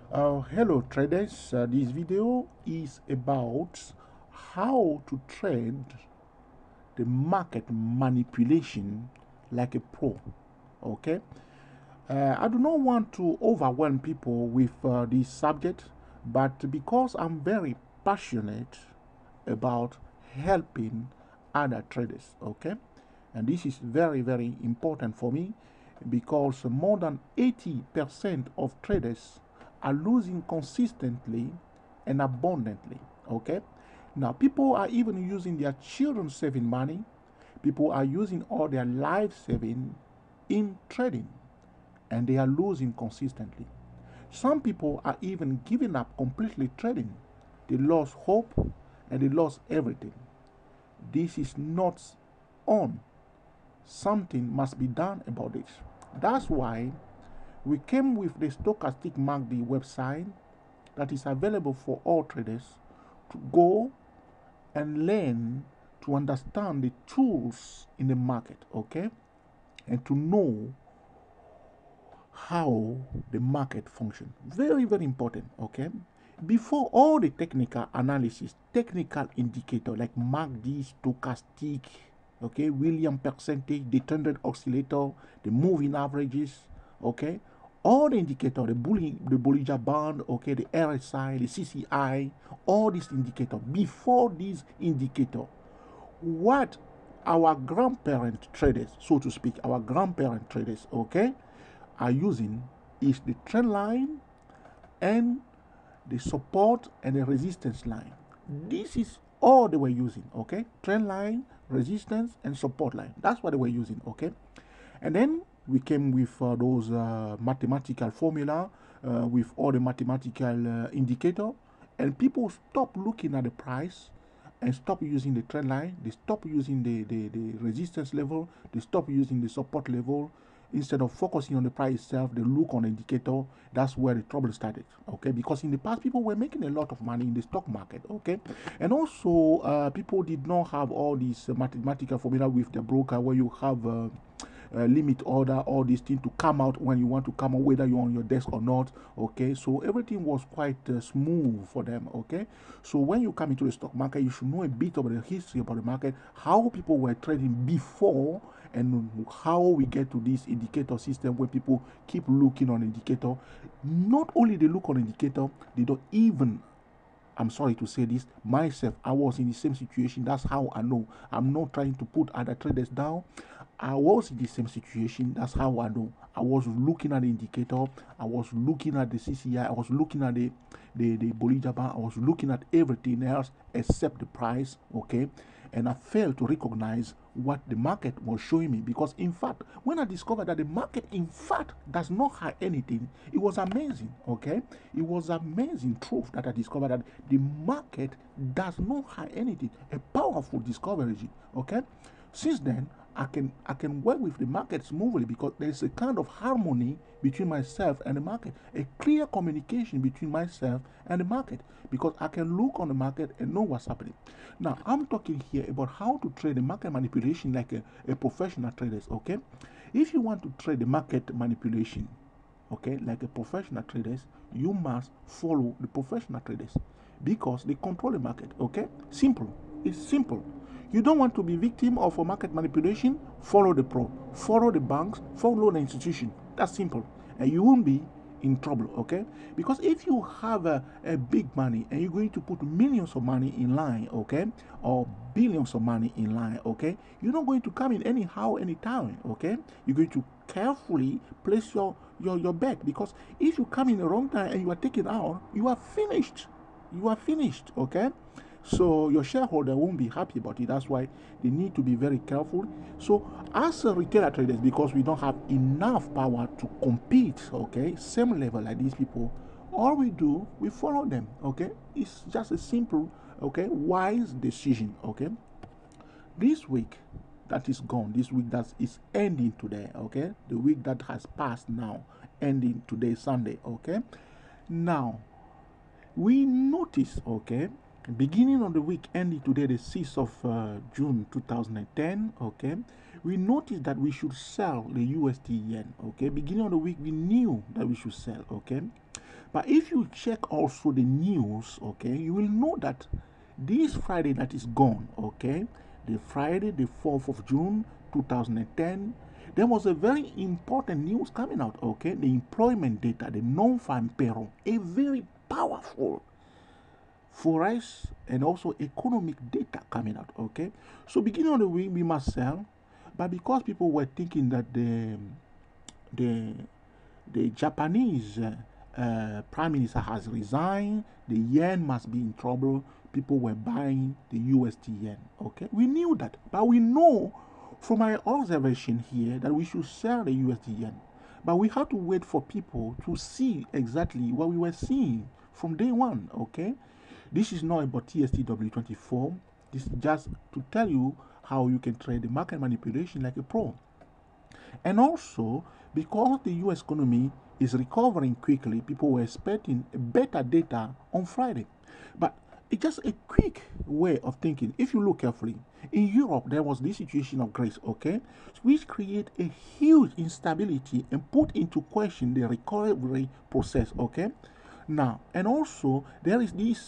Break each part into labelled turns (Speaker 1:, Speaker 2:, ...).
Speaker 1: Hello traders, this video is about how to trade the market manipulation like a pro. Okay, I do not want to overwhelm people with this subject, but because I'm very passionate about helping other traders, okay, and this is very important for me because more than 80% of traders are losing consistently and abundantly, okay. Now people are even using their children saving money, people are using all their life saving in trading, and they are losing consistently. Some people are even giving up completely trading. They lost hope and they lost everything. This is not on. Something must be done about it. That's why we came with the Stochastic MACD website that is available for all traders to go and learn to understand the tools in the market, okay? And to know how the market functions. Very important, okay? Before all the technical analysis, technical indicator like MACD, stochastic, okay, William percentage, the standard oscillator, the moving averages, okay, all the indicator, the Bollinger Band, okay, the RSI, the CCI, all these indicator. Before these indicator, what our grandparent traders, so to speak, our grandparent traders, okay, are using is the trend line and the support and the resistance line. This is all they were using, okay? Trend line, resistance, and support line. That's what they were using, okay? And then we came with those mathematical formula with all the mathematical indicator, and people stop looking at the price and stop using the trend line. They stop using the resistance level. They stop using the support level. Instead of focusing on the price itself, they look on the indicator. That's where the trouble started, okay? Because in the past, people were making a lot of money in the stock market, okay? And also, people did not have all these mathematical formula with the broker where you have limit order, all these things to come out when you want to come out, whether you're on your desk or not, okay? So everything was quite smooth for them, okay? So when you come into the stock market, you should know a bit about the history about the market, how people were trading before, and how we get to this indicator system where people keep looking on indicator. Not only they look on indicator, they don't even, I'm sorry to say this, myself, I was in the same situation. That's how I know. I'm not trying to put other traders down. I was in the same situation. That's how I know. I was looking at the indicator. I was looking at the CCI. I was looking at the Bollinger Band. I was looking at everything else except the price. Okay, and I failed to recognize what the market was showing me, because in fact, when I discovered that the market in fact does not hide anything, it was amazing. Okay, it was amazing truth that I discovered that the market does not hide anything. A powerful discovery. Okay, since then I can work with the market smoothly because there's a kind of harmony between myself and the market, a clear communication between myself and the market, because I can look on the market and know what's happening. Now I'm talking here about how to trade the market manipulation like a professional traders. Okay, if you want to trade the market manipulation, okay, like a professional traders, you must follow the professional traders because they control the market. Okay, simple. It's simple. You don't want to be victim of a market manipulation, follow the pro, follow the banks, follow the institution. That's simple, and you won't be in trouble. Okay, because if you have a big money and you're going to put millions of money in line, okay, or billions of money in line, okay, you're not going to come in anyhow anytime. Okay, you're going to carefully place your bet, because if you come in the wrong time and you are taken out, you are finished. You are finished. Okay, so your shareholder won't be happy about it. That's why they need to be very careful. So as a retailer traders, because we don't have enough power to compete, okay, same level like these people, all we do, we follow them. Okay, it's just a simple, okay, wise decision. Okay, this week that is gone, this week that is ending today, okay, the week that has passed now, ending today, Sunday. Okay, now we notice, okay, beginning of the week ending today, the 6th of June 2010, okay, we noticed that we should sell the USD yen. Okay, beginning of the week we knew that we should sell. Okay, But if you check also the news, okay, you will know that this Friday that is gone, okay, the Friday, the 4th of June 2010, there was a very important news coming out, okay, the employment data, the non-farm payroll, a very powerful forex and also economic data coming out, okay. So beginning of the week we must sell, but because people were thinking that the the Japanese prime minister has resigned, the yen must be in trouble, people were buying the USD yen, okay. We knew that, but we know from my observation here that we should sell the USD yen, but we had to wait for people to see exactly what we were seeing from day one, okay. This is not about TSTW24. This is just to tell you how you can trade the market manipulation like a pro. And also, because the US economy is recovering quickly, people were expecting better data on Friday. But it's just a quick way of thinking. If you look carefully, in Europe, there was this situation of grace, okay, which create a huge instability and put into question the recovery process, okay. Now, and also there is this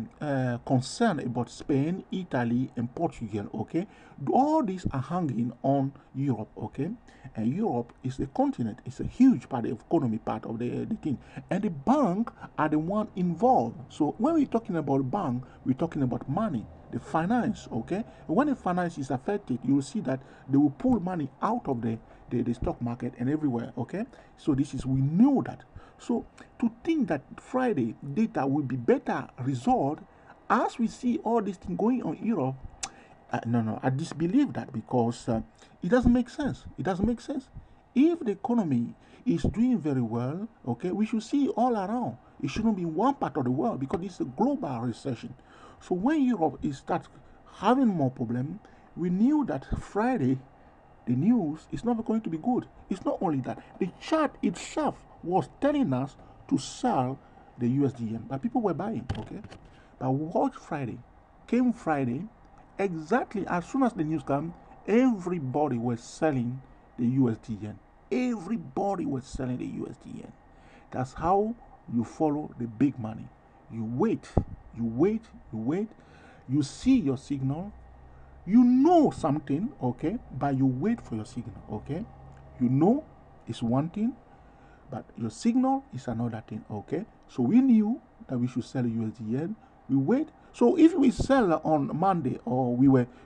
Speaker 1: concern about Spain, Italy, and Portugal. Okay, all these are hanging on Europe. Okay, and Europe is a continent; it's a huge part of economy, part of the thing. And the bank are the one involved. So when we're talking about bank, we're talking about money, the finance. Okay, and when the finance is affected, you will see that they will pull money out of the stock market and everywhere. Okay, so this is we knew that. So to think that Friday data will be better resolved as we see all this thing going on in Europe, no, I disbelieve that because it doesn't make sense. It doesn't make sense. If the economy is doing very well, okay, we should see all around. It shouldn't be one part of the world because it's a global recession. So when Europe is start having more problem, we knew that Friday the news is not going to be good. It's not only that, the chart itself was telling us to sell the USDM, but people were buying, okay? But watch Friday. Came Friday, exactly as soon as the news came, everybody was selling the USD yen. Everybody was selling the USD yen. That's how you follow the big money. You wait, you wait, you wait. You see your signal, you know something, okay, but you wait for your signal, okay. You know it's one thing, but your signal is another thing, okay. So we knew that we should sell USD yen. We wait. So if we sell on Monday, or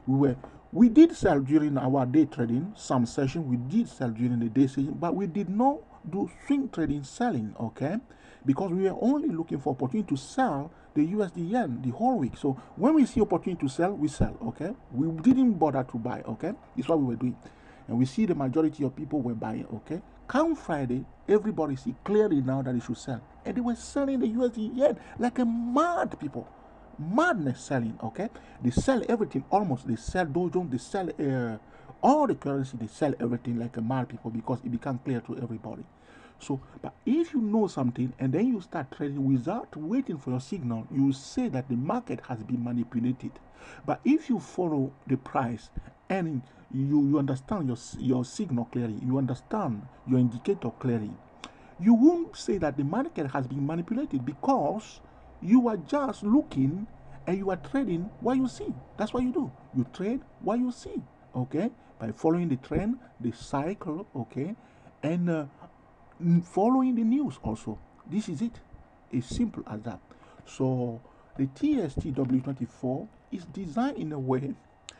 Speaker 1: we did sell during our day trading, some session we did sell during the day session, but we did not do swing trading selling, okay, because we were only looking for opportunity to sell the USD yen the whole week. So when we see opportunity to sell, we sell, okay. We didn't bother to buy, okay. It's what we were doing, and we see the majority of people were buying, okay. Come Friday, everybody see clearly now that they should sell, and they were selling the USD yen like a mad people. Madness selling, okay. They sell everything almost. They sell Dow Jones, they sell all the currency, they sell everything like a mad people because it became clear to everybody. So, but if you know something and then you start trading without waiting for your signal, you say that the market has been manipulated. But if you follow the price and you understand your signal clearly, you understand your indicator clearly, you won't say that the market has been manipulated because you are just looking and you are trading what you see. That's what you do. You trade what you see, okay? By following the trend, the cycle, okay? And following the news also. This is it. It's simple as that. So the TSTW24 is designed in a way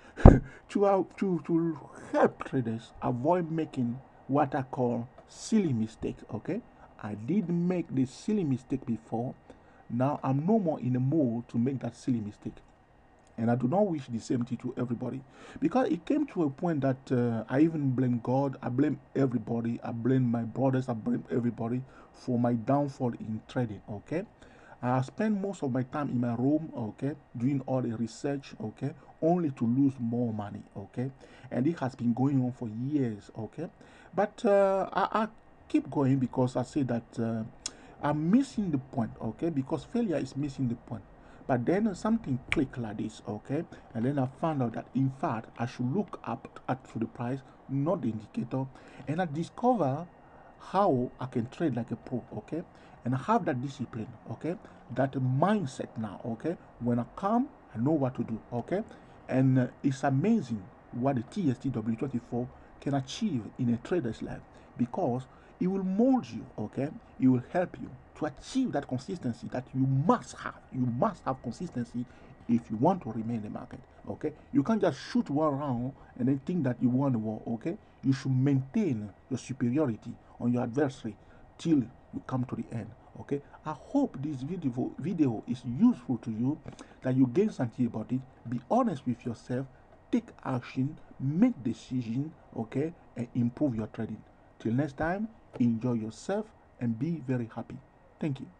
Speaker 1: to help traders avoid making what I call silly mistakes. Okay, I did make the silly mistake before. Now I'm no more in a mood to make that silly mistake. And I do not wish the same thing to everybody. Because it came to a point that I even blame God, I blame everybody, I blame my brothers, I blame everybody for my downfall in trading, okay? I spend most of my time in my room, okay, doing all the research, okay, only to lose more money, okay? And it has been going on for years, okay? But I keep going because I say that I'm missing the point, okay? Because failure is missing the point. But then something clicked like this, okay? And then I found out that in fact I should look up at to the price, not the indicator. And I discover how I can trade like a pro, okay, and have that discipline, okay, that mindset now, okay. When I come, I know what to do, okay, and it's amazing what the TSTW24 can achieve in a trader's life, because it will mold you, okay, it will help you to achieve that consistency that you must have. You must have consistency if you want to remain in the market, okay. You can't just shoot one round and then think that you won the war, okay. You should maintain your superiority on your adversary till you come to the end, okay. I hope this video is useful to you, that you gain something about it. Be honest with yourself, take action, make decision, okay, and improve your trading. Till next time, enjoy yourself and be very happy. Thank you.